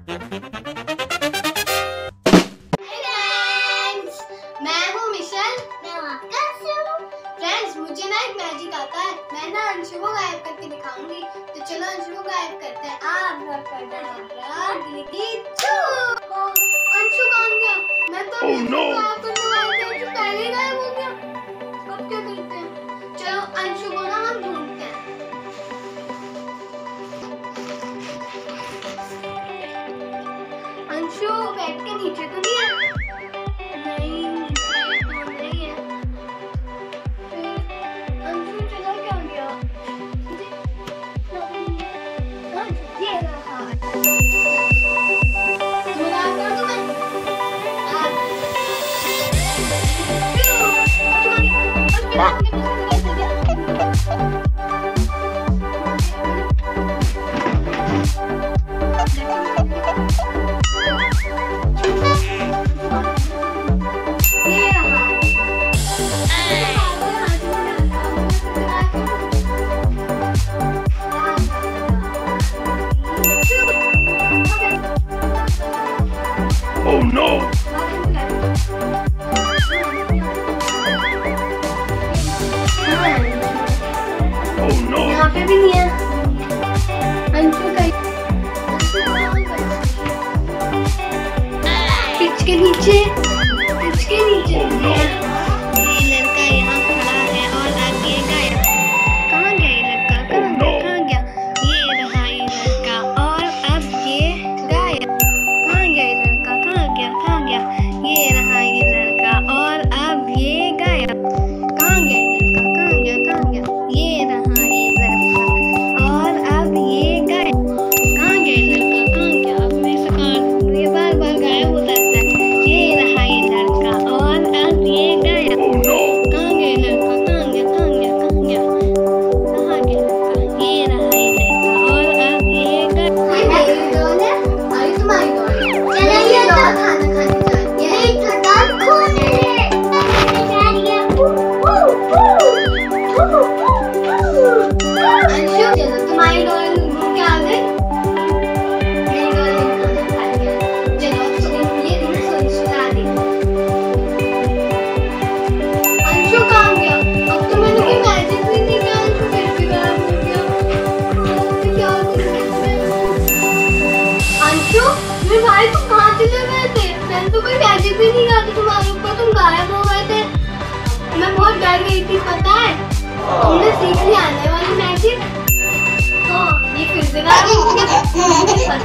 मैं हूँ मिशेल। मैं आपका फ्रेंड्स, मुझे ना एक मैजिक आता है। मैं ना अंशु को गायब करके दिखाऊंगी। तो चलो अंशु को गायब करते हैं। अंशु कहाँ गया? मैं तो गायब करने वाली थी, अंशु पहले ही गायब हो गया। अब क्या करते हैं? चलो अंशु को ना हम ढूंढते हैं। अंशु बेड के नीचे तो नहीं है? नहीं, तो नहीं है। अंशु चला क्या गया? ये रहा। मजाक कर तू मैं? Oh no! Oh no! यहाँ पे भी नहीं है। अंशु कहीं पिच के नीचे है। ये लड़का यहाँ खड़ा है और आगे गायब। कहाँ गया ये लड़का? कहाँ गया? ये रहा ये लड़का और अब ये गायब। कहाँ गया ये लड़का? कहाँ गया? ये रहा ये लड़का और अब ये गायब। कहाँ गया ये लड़का? ये रहा ये लड़का और अब ये गायब। कहाँ गया ये लड़का? अब मैं ये बार गायब होता रहता है। ये रहा ये लड़का और अब ये गायब। कहाँ गया ये लड़का? ये रहा ये लड़का और अब ये गायब। तुम्हारी डॉल है? चलिए खाना खाने जाएंगे। अंशु चलो तुम्हारी डॉल क्या आ गई? मेरी डॉल खाना खा गया। चलो ये सुना दी। अंशु कहाँ गया? अब तो मैंने कोई मैजिक भी नहीं किया। अंशु फिर भी गायब हो गया। क्या अंशु मेरे भाई तुम कहाँ चले गए थे? मैंने तो कोई मैजिक भी नहीं किया था तुम्हारे ऊपर, तुम गायब हो गए थे। मैं बहुत डर गई थी, पता है? तुमने सीख लिया आने वाली मैजिक। तो ये फिर से गायब हो गया।